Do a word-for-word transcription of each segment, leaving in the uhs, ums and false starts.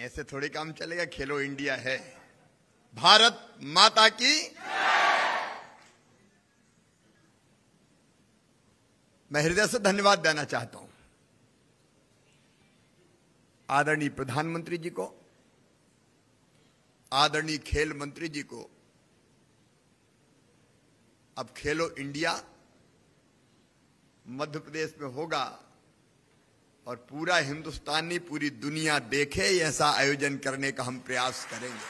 ऐसे थोड़े काम चलेगा। खेलो इंडिया है, भारत माता की। मैं हृदय से धन्यवाद देना चाहता हूं आदरणीय प्रधानमंत्री जी को, आदरणीय खेल मंत्री जी को। अब खेलो इंडिया मध्य प्रदेश में होगा और पूरा हिंदुस्तान नहीं, पूरी दुनिया देखे ऐसा आयोजन करने का हम प्रयास करेंगे।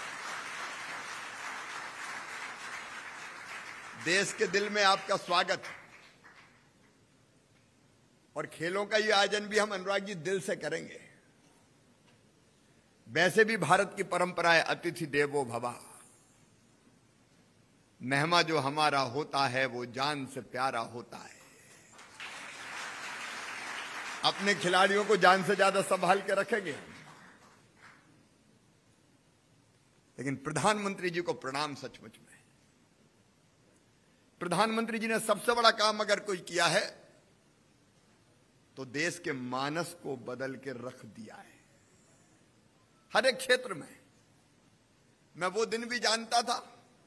देश के दिल में आपका स्वागत है और खेलों का ये आयोजन भी हम अनुराग जी दिल से करेंगे। वैसे भी भारत की परंपरा है अतिथि देवो भव। मेहमान जो हमारा होता है वो जान से प्यारा होता है। अपने खिलाड़ियों को जान से ज्यादा संभाल के रखेंगे। लेकिन प्रधानमंत्री जी को प्रणाम सचमुच में। प्रधानमंत्री जी ने सबसे बड़ा काम अगर कोई किया है तो देश के मानस को बदल के रख दिया है हर एक क्षेत्र में। मैं वो दिन भी जानता था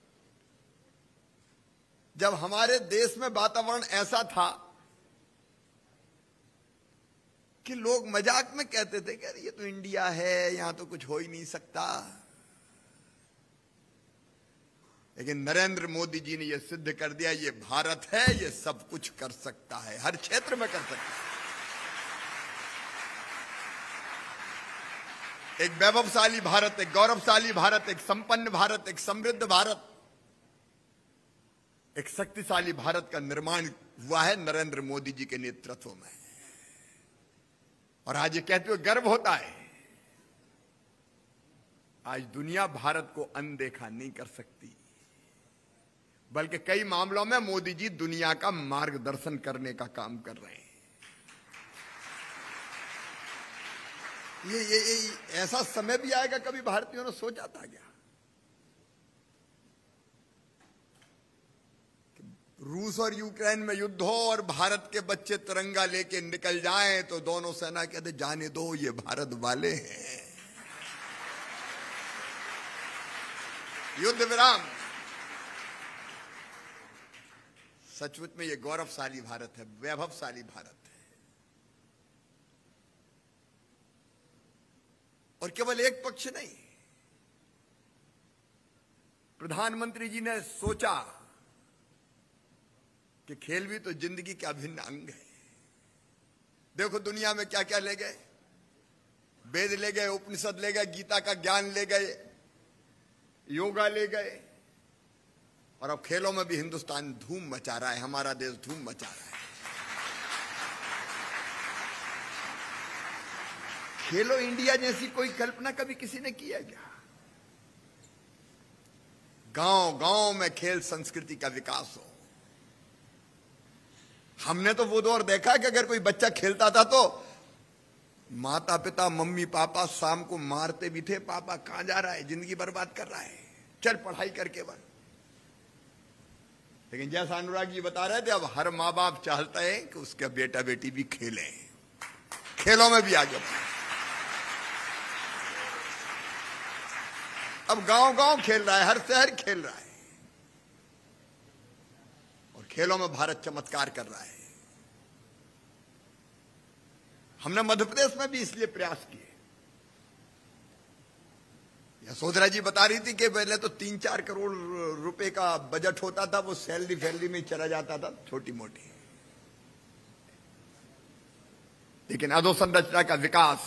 जब हमारे देश में वातावरण ऐसा था कि लोग मजाक में कहते थे कि ये तो इंडिया है, यहां तो कुछ हो ही नहीं सकता। लेकिन नरेंद्र मोदी जी ने यह सिद्ध कर दिया, ये भारत है, ये सब कुछ कर सकता है, हर क्षेत्र में कर सकता है। एक वैभवशाली भारत, एक गौरवशाली भारत, एक संपन्न भारत, एक समृद्ध भारत, एक शक्तिशाली भारत का निर्माण हुआ है नरेंद्र मोदी जी के नेतृत्व में। और आज ये कहते हुए गर्व होता है, आज दुनिया भारत को अनदेखा नहीं कर सकती, बल्कि कई मामलों में मोदी जी दुनिया का मार्गदर्शन करने का काम कर रहे हैं। ये, ये, ये ऐसा समय भी आएगा, कभी भारतीयों ने सोचा था क्या कि रूस और यूक्रेन में युद्ध हो और भारत के बच्चे तिरंगा लेके निकल जाएं तो दोनों सेना कहते जाने दो, ये भारत वाले हैं। युद्ध विराम। सचमुच में ये गौरवशाली भारत है, वैभवशाली भारत है। और केवल एक पक्ष नहीं, प्रधानमंत्री जी ने सोचा कि खेल भी तो जिंदगी का अभिन्न अंग है। देखो दुनिया में क्या क्या ले गए, वेद ले गए, उपनिषद ले गए, गीता का ज्ञान ले गए, योगा ले गए, और अब खेलों में भी हिंदुस्तान धूम मचा रहा है, हमारा देश धूम मचा रहा है। खेलो इंडिया जैसी कोई कल्पना कभी किसी ने की है क्या? गांव गांव में खेल संस्कृति का विकास हो। हमने तो वो दौर देखा कि अगर कोई बच्चा खेलता था तो माता पिता मम्मी पापा शाम को मारते भी थे, पापा कहां जा रहा है, जिंदगी बर्बाद कर रहा है, चल पढ़ाई करके बन। लेकिन जैसा अनुराग जी बता रहे थे, अब हर माँ बाप चाहता है कि उसका बेटा बेटी भी खेलें, खेलों में भी आगे बढ़े। अब गांव गांव खेल रहा है, हर शहर खेल रहा है, और खेलों में भारत चमत्कार कर रहा है। हमने मध्य प्रदेश में भी इसलिए प्रयास किए। यशोधरा जी बता रही थी कि पहले तो तीन चार करोड़ रुपए का बजट होता था, वो सैलरी फैलरी में चला जाता था, छोटी मोटी। लेकिन अधोसंरचना का विकास,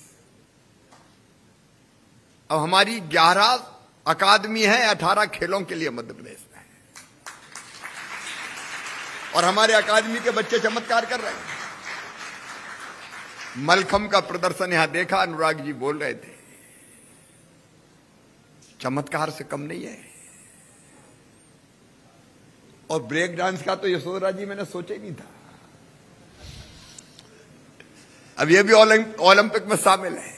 अब हमारी ग्यारह अकादमी है अठारह खेलों के लिए मध्य प्रदेश में, और हमारे अकादमी के बच्चे चमत्कार कर रहे हैं। मलखम का प्रदर्शन यहां देखा, अनुराग जी बोल रहे थे, चमत्कार से कम नहीं है। और ब्रेक डांस का तो यशोधरा जी मैंने सोचा ही नहीं था, अब ये भी ओलंपिक में शामिल है।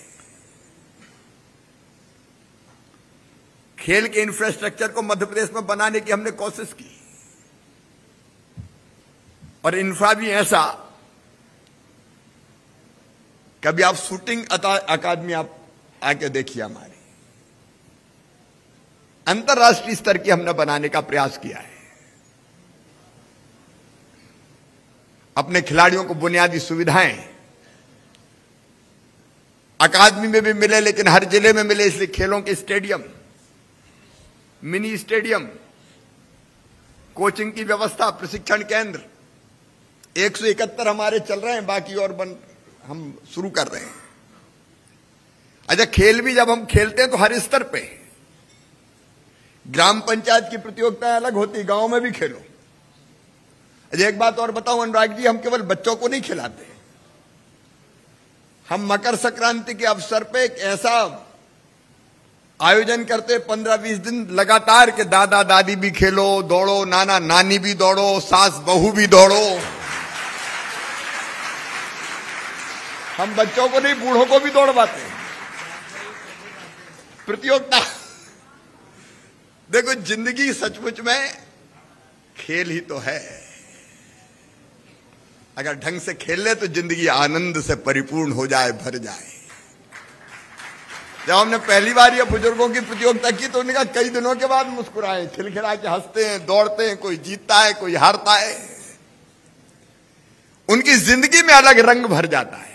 खेल के इंफ्रास्ट्रक्चर को मध्य प्रदेश में बनाने की हमने कोशिश की, और इंफ्रा भी ऐसा, कभी आप शूटिंग अकादमी आप आके देखिए, हमारी अंतर्राष्ट्रीय स्तर की हमने बनाने का प्रयास किया है। अपने खिलाड़ियों को बुनियादी सुविधाएं अकादमी में भी मिले, लेकिन हर जिले में मिले, इसलिए खेलों के स्टेडियम, मिनी स्टेडियम, कोचिंग की व्यवस्था, प्रशिक्षण केंद्र एक सौ इकहत्तर हमारे चल रहे हैं, बाकी और बन हम शुरू कर रहे हैं। अच्छा, खेल भी जब हम खेलते हैं तो हर स्तर पे, ग्राम पंचायत की प्रतियोगिताएं अलग होती, गांव में भी खेलो। अच्छा, एक बात और बताऊं अनुराग जी, हम केवल बच्चों को नहीं खिलाते, हम मकर संक्रांति के अवसर पे एक ऐसा आयोजन करते, पंद्रह बीस दिन लगातार के दादा दादी भी खेलो, दौड़ो, नाना नानी भी दौड़ो, सास बहू भी दौड़ो। हम बच्चों को नहीं, बूढ़ों को भी दौड़वाते। प्रतियोगिता, देखो जिंदगी सचमुच में खेल ही तो है। अगर ढंग से खेल ले तो जिंदगी आनंद से परिपूर्ण हो जाए, भर जाए। जब हमने पहली बार ये बुजुर्गों की प्रतियोगिता की तो उन्होंने कहा, कई दिनों के बाद मुस्कुराए, खिलखिला के हंसते हैं, दौड़ते हैं, कोई जीतता है, कोई हारता है, उनकी जिंदगी में अलग रंग भर जाता है।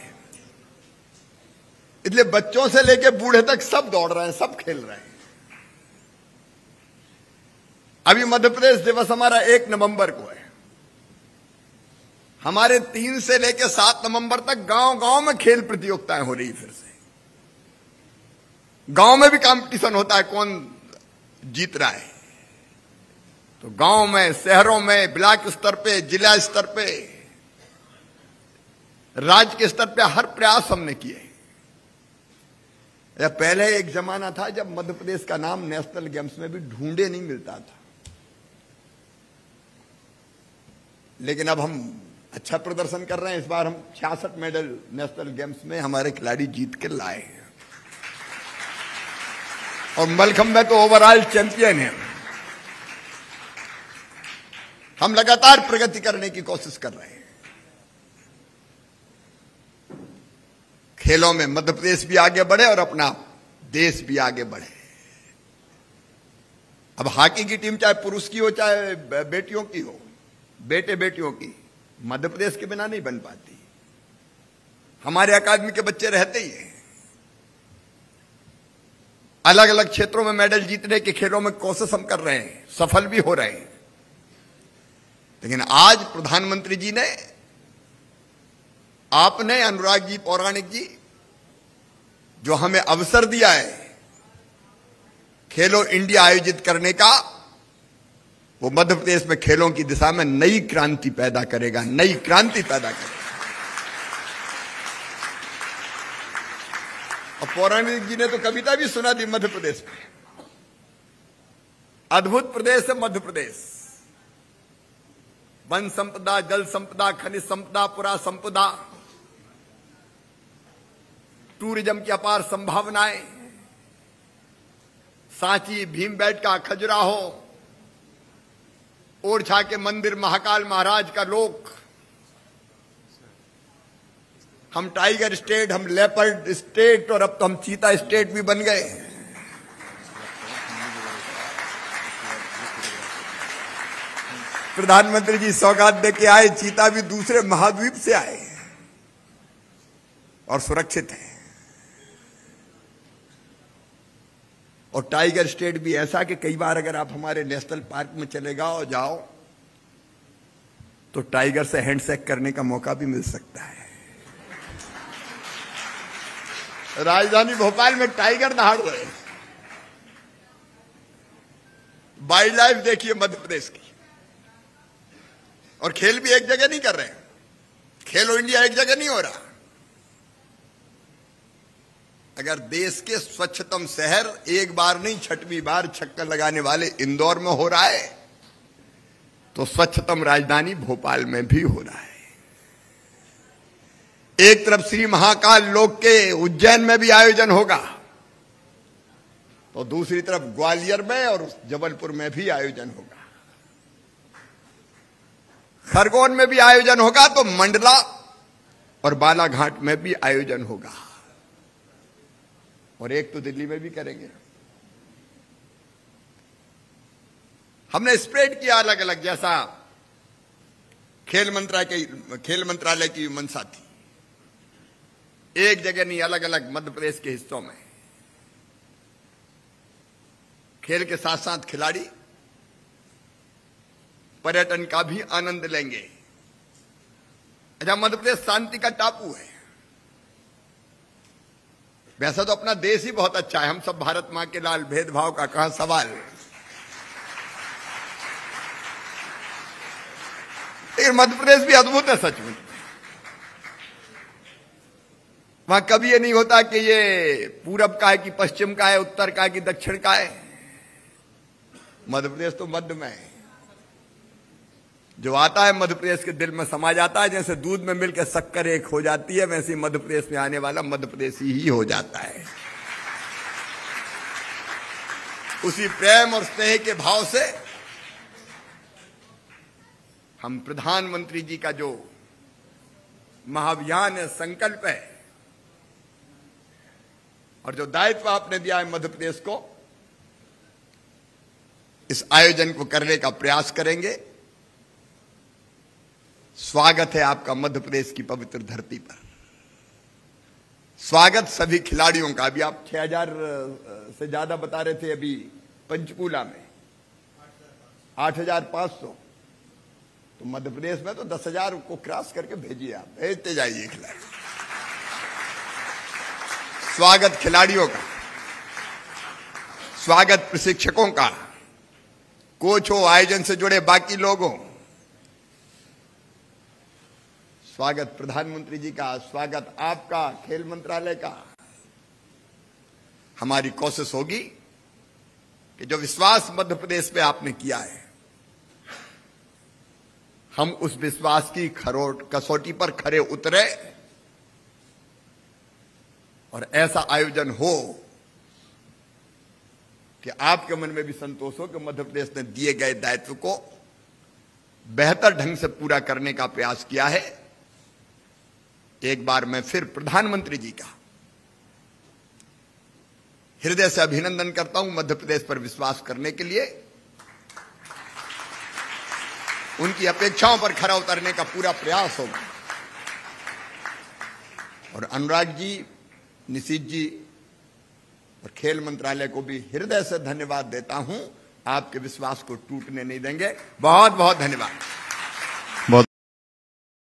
इसलिए बच्चों से लेकर बूढ़े तक सब दौड़ रहे हैं, सब खेल रहे हैं। अभी मध्य प्रदेश दिवस हमारा एक नवंबर को है। हमारे तीन से लेकर सात नवंबर तक गांव गांव में खेल प्रतियोगिताएं हो रही। फिर से गांव में भी कंपटीशन होता है, कौन जीत रहा है। तो गांव में, शहरों में, ब्लॉक स्तर पे, जिला स्तर पे, राज्य के स्तर पे हर प्रयास हमने किए। पहले एक जमाना था जब मध्य प्रदेश का नाम नेशनल गेम्स में भी ढूंढे नहीं मिलता था, लेकिन अब हम अच्छा प्रदर्शन कर रहे हैं। इस बार हम छियासठ मेडल नेशनल गेम्स में हमारे खिलाड़ी जीत के लाए हैं, और मलखंब में तो ओवरऑल चैंपियन है। हम लगातार प्रगति करने की कोशिश कर रहे हैं। खेलों में मध्य प्रदेश भी आगे बढ़े और अपना देश भी आगे बढ़े। अब हॉकी की टीम चाहे पुरुष की हो चाहे बेटियों की हो, बेटे बेटियों की, मध्य प्रदेश के बिना नहीं बन पाती। हमारे अकादमी के बच्चे रहते ही हैं। अलग अलग क्षेत्रों में मेडल जीतने के खेलों में कोशिश हम कर रहे हैं, सफल भी हो रहे हैं। लेकिन आज प्रधानमंत्री जी ने, आपने, अनुराग जी, पौराणिक जी, जो हमें अवसर दिया है खेलो इंडिया आयोजित करने का, वो मध्य प्रदेश में खेलों की दिशा में नई क्रांति पैदा करेगा, नई क्रांति पैदा करेगा। और पौराणिक जी ने तो कविता भी सुना दी मध्य प्रदेश में, अद्भुत प्रदेश है मध्य प्रदेश। वन संपदा, जल संपदा, खनिज संपदा, पुरा संपदा, टूरिज्म की अपार संभावनाएं, सांची, भीमबेटका, खजुराहो, ओरछा के मंदिर, महाकाल महाराज का लोक, हम टाइगर स्टेट, हम लेपर्ड स्टेट, और अब तो हम चीता स्टेट भी बन गए। प्रधानमंत्री जी सौगात दे के आए, चीता भी दूसरे महाद्वीप से आए और सुरक्षित है। और टाइगर स्टेट भी ऐसा कि कई बार अगर आप हमारे नेशनल पार्क में चले जाओ जाओ तो टाइगर से हैंडशेक करने का मौका भी मिल सकता है। राजधानी भोपाल में टाइगर दहाड़ रहे। वाइल्ड लाइफ देखिए मध्य प्रदेश की। और खेल भी एक जगह नहीं कर रहे हैं, खेलो इंडिया एक जगह नहीं हो रहा। अगर देश के स्वच्छतम शहर एक बार नहीं छठवीं बार चक्कर लगाने वाले इंदौर में हो रहा है, तो स्वच्छतम राजधानी भोपाल में भी हो रहा है। एक तरफ श्री महाकाल लोक के उज्जैन में भी आयोजन होगा, तो दूसरी तरफ ग्वालियर में और जबलपुर में भी आयोजन होगा। खरगोन में भी आयोजन होगा, तो मंडला और बालाघाट में भी आयोजन होगा। और एक तो दिल्ली में भी करेंगे। हमने स्प्रेड किया अलग अलग, जैसा खेल मंत्रालय के खेल मंत्रालय की मंशा थी, एक जगह नहीं, अलग अलग मध्य प्रदेश के हिस्सों में खेल के साथ साथ खिलाड़ी पर्यटन का भी आनंद लेंगे। अच्छा, मध्य प्रदेश शांति का टापू है। वैसा तो अपना देश ही बहुत अच्छा है, हम सब भारत मां के लाल, भेदभाव का कहां सवाल। लेकिन मध्य प्रदेश भी अद्भुत है सचमुच। वहां कभी ये नहीं होता कि ये पूरब का है कि पश्चिम का है, उत्तर का है कि दक्षिण का है। मध्य प्रदेश तो मध्य में है। जो आता है मध्य प्रदेश के दिल में समा जाता है। जैसे दूध में मिलकर शक्कर एक हो जाती है, वैसे ही मध्य प्रदेश में आने वाला मध्य प्रदेशी ही हो जाता है। उसी प्रेम और स्नेह के भाव से हम प्रधानमंत्री जी का जो महाअभियान है, संकल्प है, और जो दायित्व आपने दिया है मध्य प्रदेश को, इस आयोजन को करने का प्रयास करेंगे। स्वागत है आपका मध्य प्रदेश की पवित्र धरती पर। स्वागत सभी खिलाड़ियों का। अभी आप छह हजार से ज्यादा बता रहे थे, अभी पंचकूला में आठ हजार पांच सौ, तो मध्य प्रदेश में तो दस हजार को क्रॉस करके भेजिए, आप भेजते जाइए खिलाड़ी। स्वागत खिलाड़ियों का, स्वागत प्रशिक्षकों का, कोच हो, आयोजन से जुड़े बाकी लोगों, स्वागत प्रधानमंत्री जी का, स्वागत आपका, खेल मंत्रालय का। हमारी कोशिश होगी कि जो विश्वास मध्य प्रदेश पे आपने किया है, हम उस विश्वास की खरोट कसौटी पर खरे उतरे और ऐसा आयोजन हो कि आपके मन में भी संतोष हो कि मध्य प्रदेश ने दिए गए दायित्व को बेहतर ढंग से पूरा करने का प्रयास किया है। एक बार मैं फिर प्रधानमंत्री जी का हृदय से अभिनंदन करता हूं मध्य प्रदेश पर विश्वास करने के लिए। उनकी अपेक्षाओं पर खरा उतरने का पूरा प्रयास होगा। और अनुराग जी, निशित जी और खेल मंत्रालय को भी हृदय से धन्यवाद देता हूं। आपके विश्वास को टूटने नहीं देंगे। बहुत बहुत धन्यवाद।